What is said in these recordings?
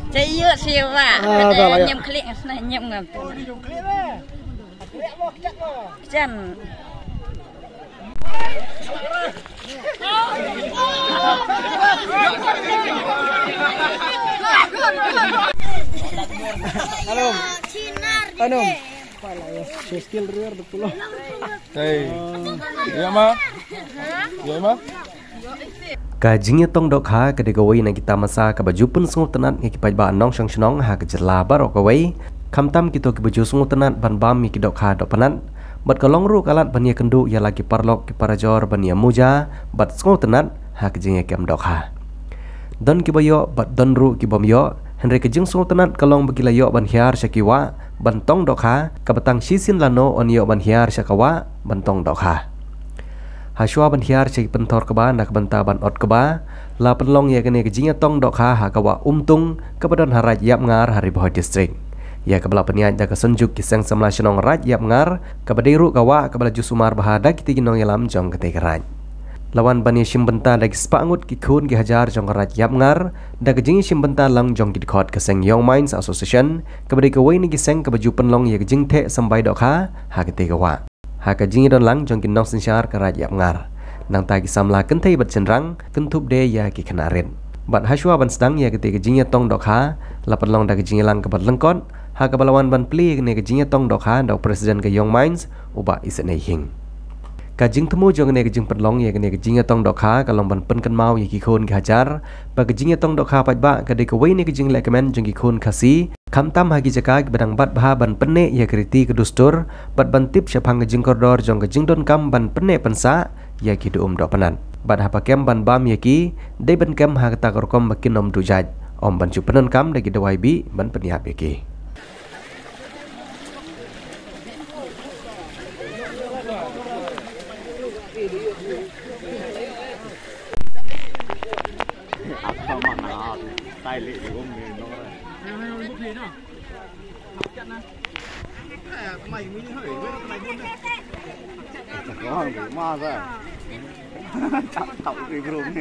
Saya siapa? Nyem klik, nyem ngam. Jan. Halo. Halo. Skill rear betul. Hey. Ya ma. Ya ma. Kajingnya tong dok ha ke degawai na kita masa ke baju pun sungut tenat ngiki pai ba nong shang shnong ha ke jela barok away kamtam kita ke baju sungut tenat ban bam ngiki dok ha dok penat bat kalong ru kalat bania kendu ya lagi parlok ki parajor bania muja bat sungut tenat ha ke jingnya kem dok ha don ki bayo bat don ru ki bom yo henry ke jing sungut tenat kalong bagila yo ban hiar syakiwa ban tong dok ha ke batang sisin lano on yo ban hiar syakawa ban tong dok ha Haswa ban hiar cek pentor keba nak benta ban ot keba la penlong ya kene kejinya tong dok ha kawa umtung kebadan haraj yap ngar hari boh distrik ya kebala peniat jaga senjuk kisang samla shenong raj yap ngar kebadiru kawa kebala jusumar bahada kiti ginong yalam jong kete keraj lawan bani shimbenta lagi spangut ki khun ki hajar jong raj yap ngar da kejing shimbenta lang jong ki khot keseng Young Minds Association kebadi kawai ni kisang kebaju penlong ya kejing the sampai dok ha kete kawa Haka jingi don lang jong kinong sinsyar keraj yap ngar nang tagi samla kentai bat cendrang kentup de ya ki kenarin bat haswa ban sedang ya ketika jingi tong dok ha lapan long da jingi lang kebat lengkot ha balawan ban pli ne jingi tong dok ha dok presiden ke Young Minds uba isne hing kajing temu jong ne jing pedlong ya ne jingi tong dok ha kalong ban penken mau ya ki khun ki hajar ba jingi tong dok ha pat ba ka de ko wei ne jing lekemen jong ki khun khasi Kamtam hagi jaka bedang bat baha ban penne ya kriti kedustur bat ban tip syapang jing koridor jong jing don kam ban penne pensa ya ki do do panan bat hapa kem ban bam ya ki de ban kem ha ta korkom makin om du jaj om ban chu panan kam de ki dawai bi ban penihap ya ki Mày mới đi hỏi với mày buôn đấy. Có bị ma ra. Chặt tàu cái gồm này.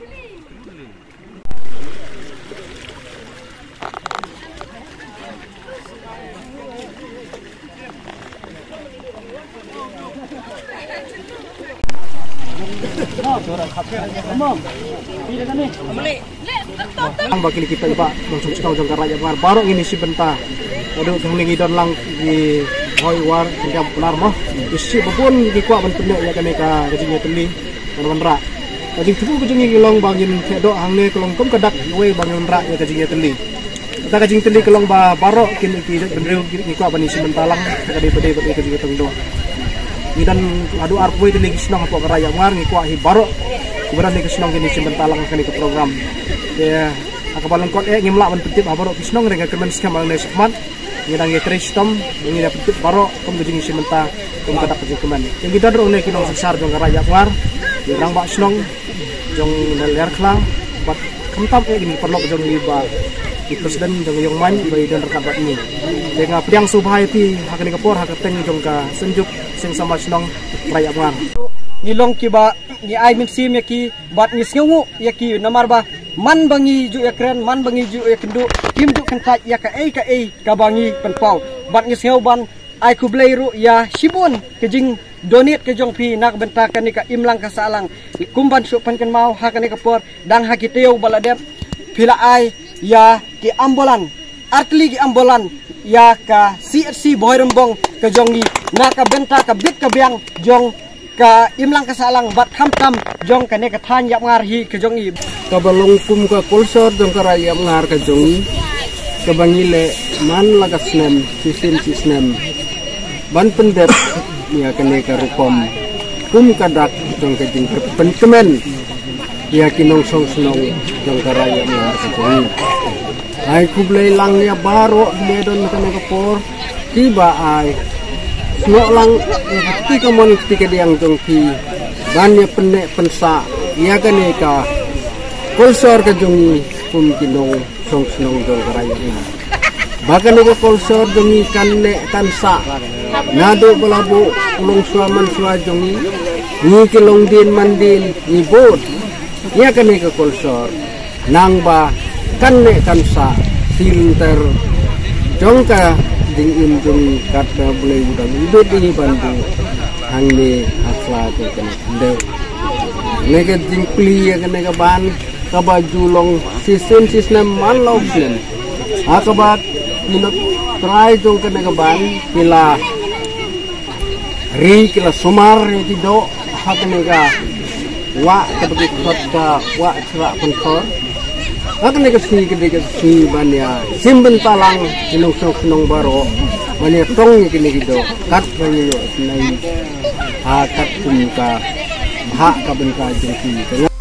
Ang bakil kita iba langsung sekau jong karaya war barok ini si benta. Aduh tunggu don lang di hoi war yang benar mah. Isi babun di kuat bentuknya ya kan ka kejingnya teli kan ra. Kejing tubuh kejingnya kilong bangin kedok hangne kelong kom kedak we bangin ra ya kejingnya teli. Kita kejing teli kelong ba barok kini benreu ki kuat bani si bentalang kadi pede kejingnya tengdo. Dan adu arpoi teli kisnong apa karaya war ngi kuat hi barok. Keberan ni kisnong kini si bentalang kani ke program. Ya akabalan kot ngimla ban petip barok kisnong dengan kemen skam ang nesman. Ngidang ye kristom ngi da petip barok kom kejing si benta kom kadak kejing kemen. Yang kita drone kinong sesar jong karaya war. Yang bak snong jong ler klang bat kentam gini perlu jong liba di presiden jong Young Minds bagi dan rekat bat ini. Dengan pedang subhai ti hakani kapor hakateng jong ka senjuk sing sama snong raya war. Ngilong ki ba ni ai min sim yaki bat ni sngu yaki namar ba man bangi ju ekren man bangi ju ekendu kim ju kentat ya ka ka bangi penpau bat ni sngu ban ai ku bleiru ya sibun kejing donate ke jong pi nak bentakan ni ka imlang ka salang kumban su pan kan mau hakani kapor dang hakiteu baladep pila ai ya ki ambulan artli ki ambulan ya ka CSC boirembong ke jongi nak ka benta ka bit ka biang jong ka imlang ka salang bat hamtam jong ka ne ka than yap ngar hi ke jongi ka balong kum ka kulsor jong ka rayap ngar ka jongi ka bangile man laga snem sistem ban pendep ya ka ne ka rupom kum ka dak jong ka jing penkemen ya kinong song snong jong ka rayap ngar ka jongi ai kublai lang ya baro de don ka ne ka por tiba ai Suak lang ketika mon ketika diang jongki banyak penek pensa ia kan eka kolsor ke jongi pum kinong song senong jong karaya ini bahkan eka kolsor jongi kan nek kansa nado belabu ulung suaman sua jongi ni kilong din mandin ni bot ia kan eka kolsor nang ba kan nek kansa silter jongka ding jong kata boleh udah hidup ini bantu hangni asla tu kan deu nega jing pli ya nega ban kabajulong sistem malau sin akabat minut try jong kan nega ban kila ri kila sumar yang tidak hak nega wa kebetul kota wa cerak pentor akan negasi banyak simben talang sinong sinong baro banyak tong kini gitu kat banyak senai kat kumka hak kaben kajengki